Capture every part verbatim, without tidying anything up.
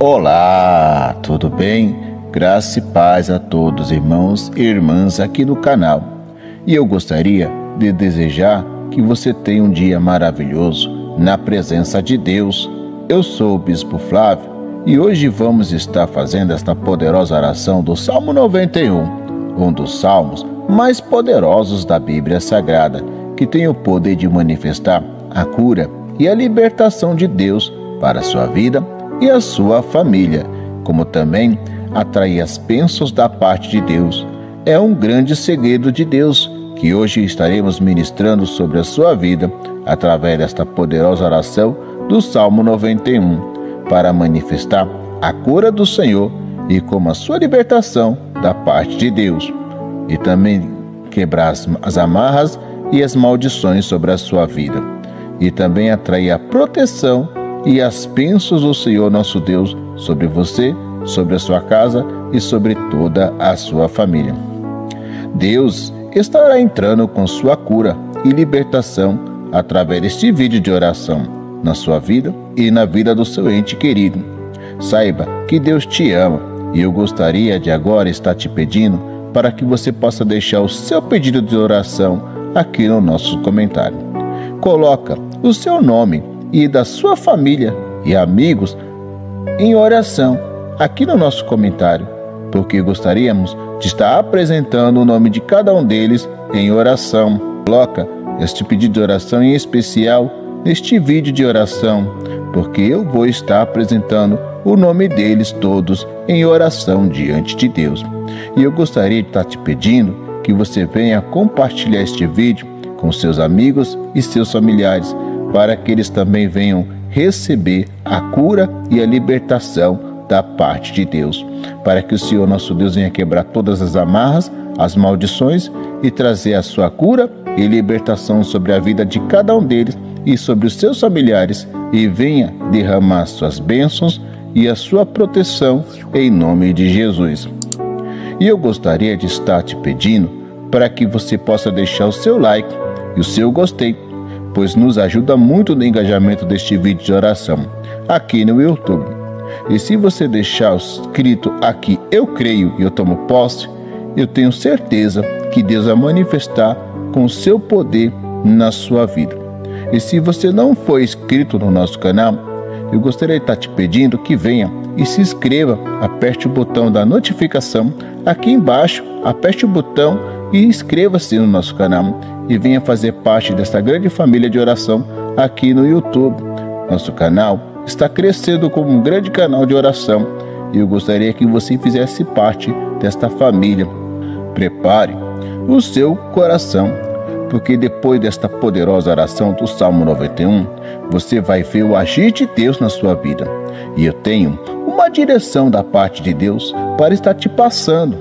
Olá, tudo bem? Graça e paz a todos, irmãos e irmãs aqui no canal. E eu gostaria de desejar que você tenha um dia maravilhoso na presença de Deus. Eu sou o Bispo Flávio e hoje vamos estar fazendo esta poderosa oração do Salmo noventa e um, um dos salmos mais poderosos da Bíblia Sagrada, que tem o poder de manifestar a cura e a libertação de Deus para a sua vida e a sua família, como também atrair as bênçãos da parte de Deus. É um grande segredo de Deus que hoje estaremos ministrando sobre a sua vida através desta poderosa oração do Salmo noventa e um, para manifestar a cura do Senhor e como a sua libertação da parte de Deus, e também quebrar as, as amarras e as maldições sobre a sua vida, e também atrair a proteção e as bênçãos do Senhor nosso Deus sobre você, sobre a sua casa e sobre toda a sua família. Deus estará entrando com sua cura e libertação através deste vídeo de oração na sua vida e na vida do seu ente querido. Saiba que Deus te ama e eu gostaria de agora estar te pedindo para que você possa deixar o seu pedido de oração aqui no nosso comentário. Coloca o seu nome e da sua família e amigos em oração aqui no nosso comentário, porque gostaríamos de estar apresentando o nome de cada um deles em oração. Coloca este pedido de oração em especial neste vídeo de oração, porque eu vou estar apresentando o nome deles todos em oração diante de Deus. E eu gostaria de estar te pedindo que você venha compartilhar este vídeo com seus amigos e seus familiares, para que eles também venham receber a cura e a libertação da parte de Deus, para que o Senhor nosso Deus venha quebrar todas as amarras, as maldições e trazer a sua cura e libertação sobre a vida de cada um deles e sobre os seus familiares, e venha derramar suas bênçãos e a sua proteção em nome de Jesus. E eu gostaria de estar te pedindo para que você possa deixar o seu like e o seu gostei, pois nos ajuda muito no engajamento deste vídeo de oração aqui no YouTube. E se você deixar escrito aqui, eu creio e eu tomo posse, eu tenho certeza que Deus vai manifestar com o seu poder na sua vida. E se você não for inscrito no nosso canal, eu gostaria de estar te pedindo que venha e se inscreva, aperte o botão da notificação aqui embaixo, aperte o botão e inscreva-se no nosso canal e venha fazer parte desta grande família de oração aqui no YouTube. Nosso canal está crescendo como um grande canal de oração e eu gostaria que você fizesse parte desta família. Prepare o seu coração, porque depois desta poderosa oração do Salmo noventa e um, você vai ver o agir de Deus na sua vida. E eu tenho uma direção da parte de Deus para estar te passando.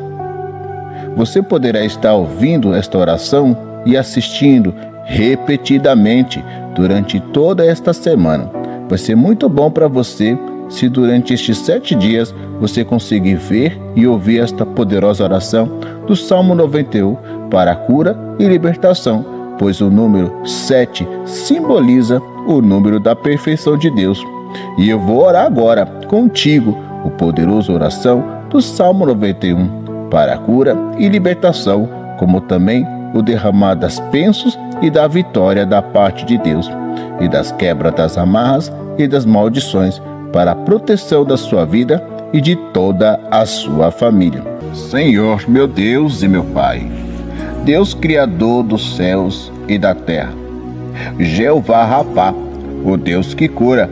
Você poderá estar ouvindo esta oração e assistindo repetidamente durante toda esta semana. Vai ser muito bom para você se durante estes sete dias você conseguir ver e ouvir esta poderosa oração do Salmo noventa e um para a cura e libertação, pois o número sete simboliza o número da perfeição de Deus. E eu vou orar agora contigo o poderoso oração do Salmo noventa e um para a cura e libertação, como também o derramar das bênçãos e da vitória da parte de Deus, e das quebras das amarras e das maldições, para a proteção da sua vida e de toda a sua família. Senhor, meu Deus e meu Pai, Deus Criador dos céus e da terra, Jeová Rapá, o Deus que cura,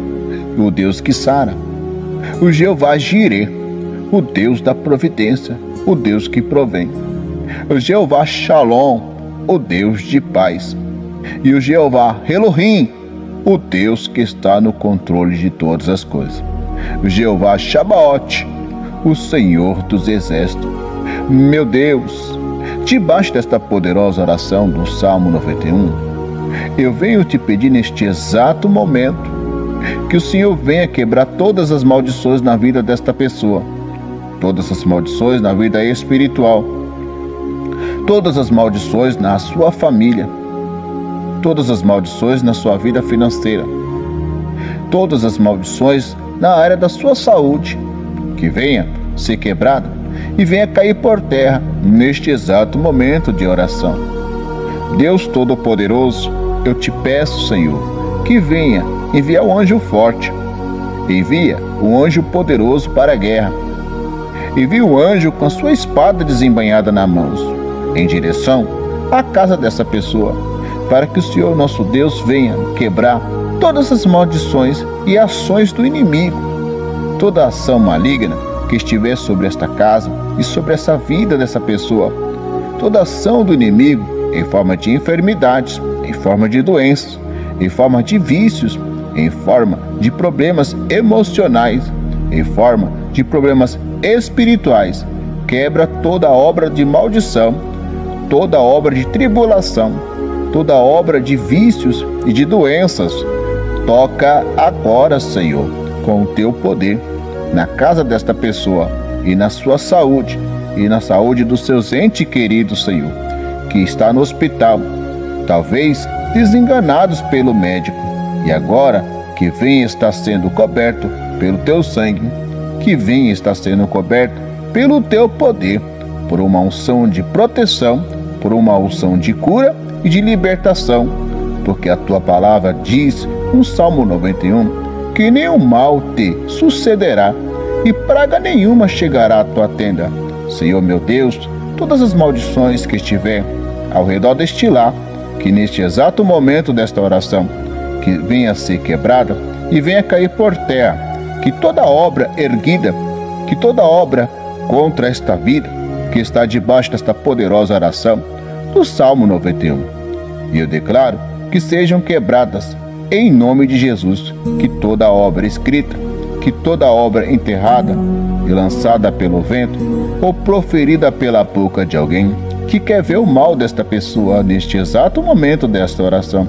o Deus que sara, o Jeová Jireh, o Deus da providência, o Deus que provém, o Jeová Shalom, o Deus de paz, e o Jeová Elohim, o Deus que está no controle de todas as coisas, o Jeová Shabaoth, o Senhor dos exércitos. Meu Deus, debaixo desta poderosa oração do Salmo noventa e um, eu venho te pedir neste exato momento que o Senhor venha quebrar todas as maldições na vida desta pessoa, todas as maldições na vida espiritual, todas as maldições na sua família, todas as maldições na sua vida financeira, todas as maldições na área da sua saúde, que venha ser quebrada e venha cair por terra neste exato momento de oração. Deus Todo-Poderoso, eu te peço, Senhor, que venha enviar o anjo forte, envia o anjo poderoso para a guerra, envia o anjo com a sua espada desembainhada na mão, em direção à casa dessa pessoa, para que o Senhor nosso Deus venha quebrar todas as maldições e ações do inimigo, toda ação maligna que estiver sobre esta casa e sobre essa vida dessa pessoa, toda ação do inimigo em forma de enfermidades, em forma de doenças, em forma de vícios, em forma de problemas emocionais, em forma de problemas espirituais, quebra toda obra de maldição, toda obra de tribulação, toda obra de vícios e de doenças. Toca agora, Senhor, com o teu poder na casa desta pessoa e na sua saúde e na saúde dos seus entes queridos, Senhor, que está no hospital, talvez desenganados pelo médico, e agora que vem estar sendo coberto pelo teu sangue, que vem estar sendo coberto pelo teu poder, por uma unção de proteção, por uma unção de cura e de libertação, porque a tua palavra diz no Salmo noventa e um que nenhum mal te sucederá e praga nenhuma chegará à tua tenda. Senhor meu Deus, todas as maldições que estiver ao redor deste lar, que neste exato momento desta oração, que venha a ser quebrada e venha cair por terra, que toda obra erguida, que toda obra contra esta vida, que está debaixo desta poderosa oração do Salmo noventa e um, e eu declaro que sejam quebradas em nome de Jesus, que toda obra escrita, que toda obra enterrada e lançada pelo vento ou proferida pela boca de alguém que quer ver o mal desta pessoa neste exato momento desta oração,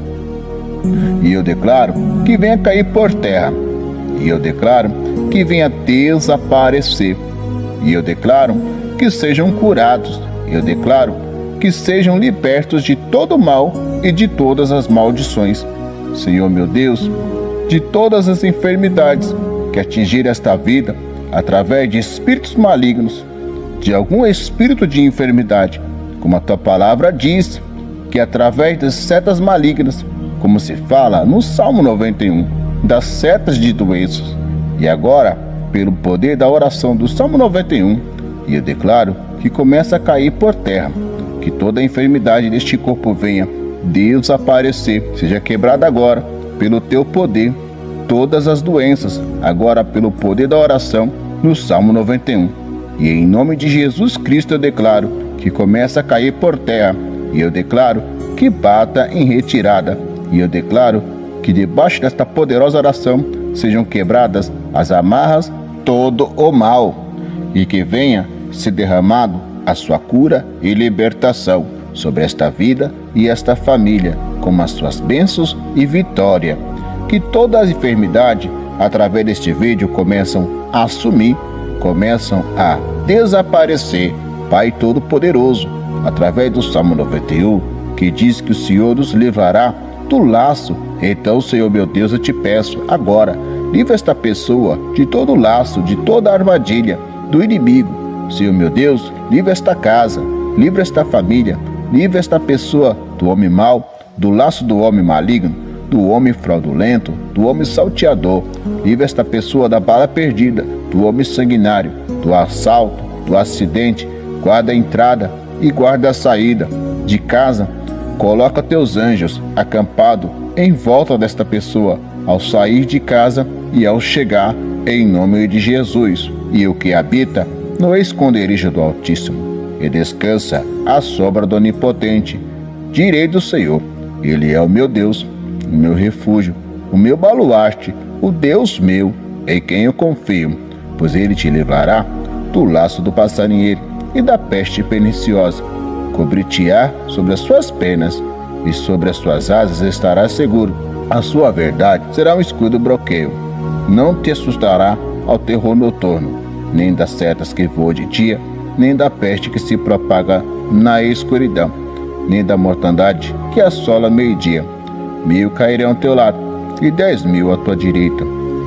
e eu declaro que venha cair por terra, e eu declaro que venha desaparecer, e eu declaro que sejam curados, eu declaro que sejam libertos de todo mal e de todas as maldições, Senhor meu Deus, de todas as enfermidades que atingiram esta vida através de espíritos malignos, de algum espírito de enfermidade, como a tua palavra diz, que através das setas malignas, como se fala no Salmo noventa e um, das setas de doenças, e agora, pelo poder da oração do Salmo noventa e um, e eu declaro que começa a cair por terra, que toda a enfermidade deste corpo venha desaparecer, seja quebrada agora pelo teu poder, todas as doenças, agora pelo poder da oração no Salmo noventa e um. E em nome de Jesus Cristo eu declaro que começa a cair por terra, e eu declaro que bata em retirada, e eu declaro que debaixo desta poderosa oração sejam quebradas as amarras, todo o mal, e que venha se derramado a sua cura e libertação sobre esta vida e esta família, com as suas bênçãos e vitória. Que toda a enfermidade, através deste vídeo, começam a sumir, começam a desaparecer, Pai Todo-Poderoso, através do Salmo noventa e um, que diz que o Senhor nos livrará do laço. Então, Senhor meu Deus, eu te peço agora, livra esta pessoa de todo laço, de toda armadilha do inimigo. Senhor meu Deus, livra esta casa, livra esta família, livra esta pessoa do homem mau, do laço do homem maligno, do homem fraudulento, do homem salteador. Livra esta pessoa da bala perdida, do homem sanguinário, do assalto, do acidente. Guarda a entrada e guarda a saída de casa. Coloca teus anjos acampados em volta desta pessoa ao sair de casa e ao chegar, em nome de Jesus. E o que habita no esconderijo do Altíssimo e descansa à sombra do Onipotente, direi do Senhor: Ele é o meu Deus, o meu refúgio, o meu baluarte, o Deus meu, em quem eu confio, pois Ele te livrará do laço do passarinheiro e da peste perniciosa. Cobrir-te-á sobre as suas penas, e sobre as suas asas estarás seguro. A sua verdade será um escudo broqueio. Não te assustará ao terror noturno, nem das setas que voam de dia, nem da peste que se propaga na escuridão, nem da mortandade que assola meio-dia. Mil cairão ao teu lado, e dez mil à tua direita,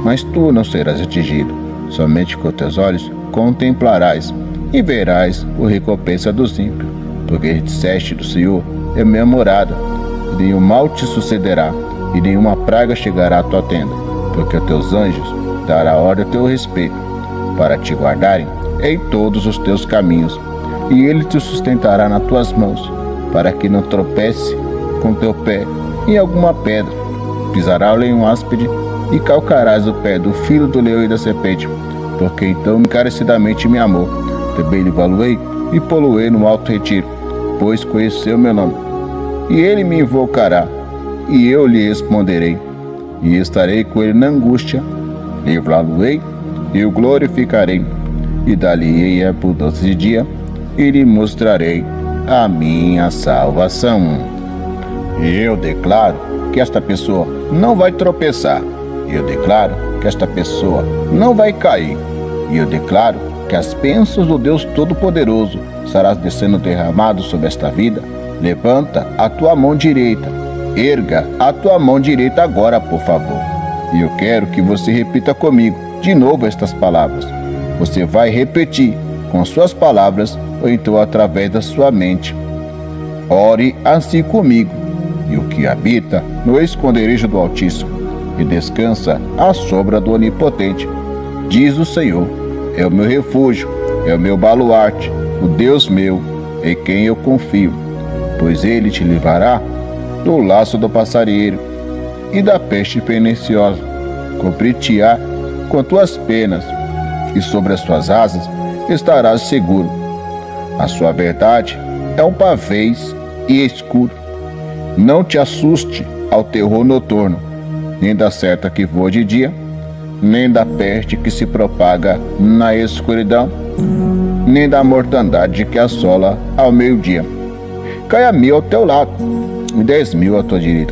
mas tu não serás atingido. Somente com teus olhos contemplarás e verás a recompensa dos ímpios, porque disseste do Senhor é minha morada, e nenhum mal te sucederá, e nenhuma praga chegará à tua tenda, porque os teus anjos dará ordem a teu respeito, para te guardarem em todos os teus caminhos, e ele te sustentará nas tuas mãos, para que não tropece com teu pé em alguma pedra. Pisará o leão áspide e calcarás o pé do filho do leão e da serpente, porque então encarecidamente me amou. Também lhe valuei e poluei no alto retiro, pois conheceu meu nome. E ele me invocará, e eu lhe responderei, e estarei com ele na angústia. Livrá-lo-ei e o glorificarei, e dar-lhe-ei a abundância de dia, e lhe mostrarei a minha salvação. E eu declaro que esta pessoa não vai tropeçar. Eu declaro que esta pessoa não vai cair. E eu declaro que as bênçãos do Deus Todo-Poderoso estarão descendo derramado sobre esta vida. Levanta a tua mão direita. Erga a tua mão direita agora, por favor. E eu quero que você repita comigo de novo estas palavras. Você vai repetir com suas palavras ou então através da sua mente. Ore assim comigo. E o que habita no esconderijo do Altíssimo e descansa à sombra do Onipotente, diz o Senhor, é o meu refúgio, é o meu baluarte, o Deus meu, em quem eu confio, pois ele te livrará do laço do passarinheiro e da peste perniciosa, cobrir-te-á com tuas penas, e sobre as suas asas estarás seguro. A sua verdade é um pavês e escuro. Não te assuste ao terror noturno, nem da seta que voa de dia, nem da peste que se propaga na escuridão, nem da mortandade que assola ao meio-dia. Caia mil ao teu lado e dez mil à tua direita,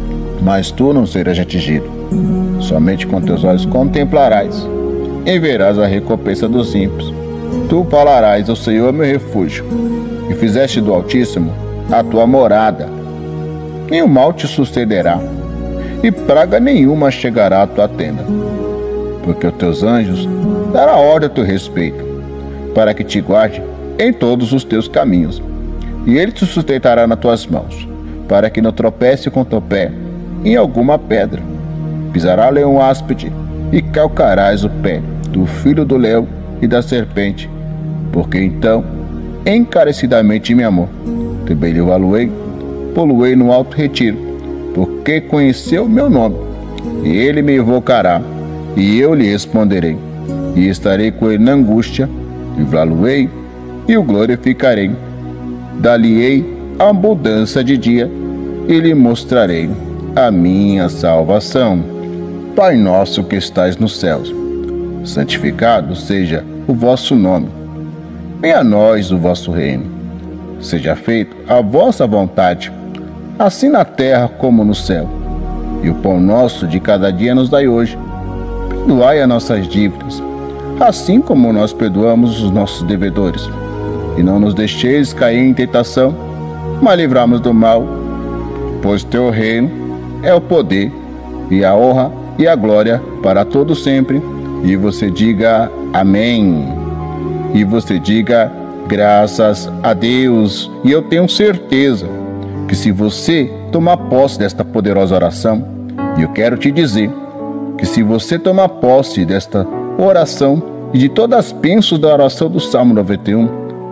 mas tu não serás atingido. Somente com teus olhos contemplarás e verás a recompensa dos ímpios. Tu falarás ao Senhor meu refúgio, e fizeste do Altíssimo a tua morada. Nenhum mal te sucederá, e praga nenhuma chegará à tua tenda, porque os teus anjos darão ordem a teu respeito, para que te guarde em todos os teus caminhos, e ele te sustentará nas tuas mãos, para que não tropece com teu pé em alguma pedra. Pisará o leão áspide, e calcarás o pé do filho do leão e da serpente, porque então encarecidamente me amou. Também lhe valuei, poluei no alto retiro, porque conheceu meu nome, e ele me invocará, e eu lhe responderei, e estarei com ele na angústia, livrá-lo-ei e o glorificarei, dar-lhe-ei a abundância de dia, e lhe mostrarei a minha salvação. Pai nosso que estais nos céus, santificado seja o vosso nome. Venha a nós o vosso reino. Seja feita a vossa vontade, assim na terra como no céu. E o pão nosso de cada dia nos dai hoje. Perdoai as nossas dívidas, assim como nós perdoamos os nossos devedores. E não nos deixeis cair em tentação, mas livramos do mal, pois teu reino é o poder e a honra e a glória para todo sempre. E você diga amém. E você diga graças a Deus. E eu tenho certeza que se você tomar posse desta poderosa oração, e eu quero te dizer que se você tomar posse desta oração e de todas as bênçãos da oração do Salmo noventa e um,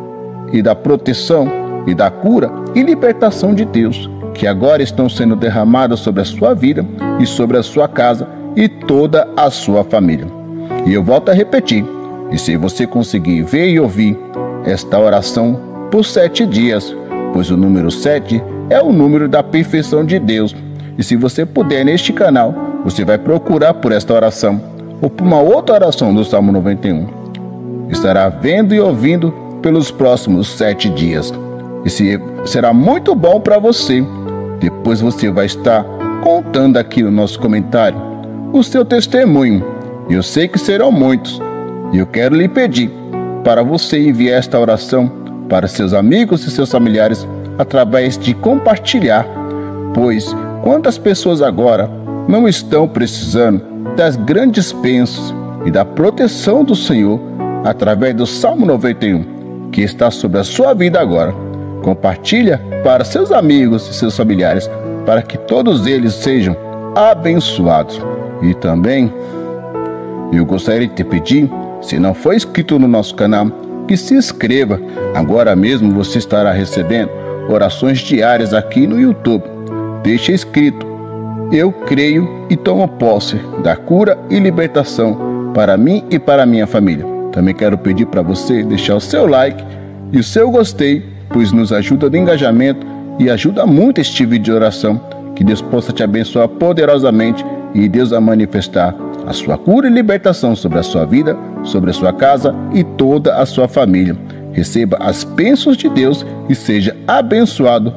e da proteção e da cura e libertação de Deus, que agora estão sendo derramadas sobre a sua vida e sobre a sua casa e toda a sua família. E eu volto a repetir, e se você conseguir ver e ouvir esta oração por sete dias, pois o número sete é o número da perfeição de Deus, e se você puder neste canal, você vai procurar por esta oração, ou por uma outra oração do Salmo noventa e um, estará vendo e ouvindo pelos próximos sete dias, e se, será muito bom para você. Depois você vai estar contando aqui no nosso comentário o seu testemunho. Eu sei que serão muitos, e eu quero lhe pedir para você enviar esta oração para seus amigos e seus familiares através de compartilhar, pois quantas pessoas agora não estão precisando das grandes bênçãos e da proteção do Senhor através do Salmo noventa e um, que está sobre a sua vida agora. Compartilha para seus amigos e seus familiares, para que todos eles sejam abençoados. E também eu gostaria de te pedir, se não for inscrito no nosso canal, que se inscreva. Agora mesmo você estará recebendo orações diárias aqui no YouTube. Deixa escrito: eu creio e tomo posse da cura e libertação para mim e para a minha família. Também quero pedir para você deixar o seu like e o seu gostei, pois nos ajuda no engajamento e ajuda muito este vídeo de oração. Que Deus possa te abençoar poderosamente e Deus vai manifestar a sua cura e libertação sobre a sua vida, sobre a sua casa e toda a sua família. Receba as bênçãos de Deus e seja abençoado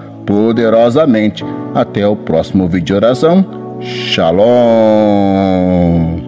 poderosamente. Até o próximo vídeo de oração. Shalom!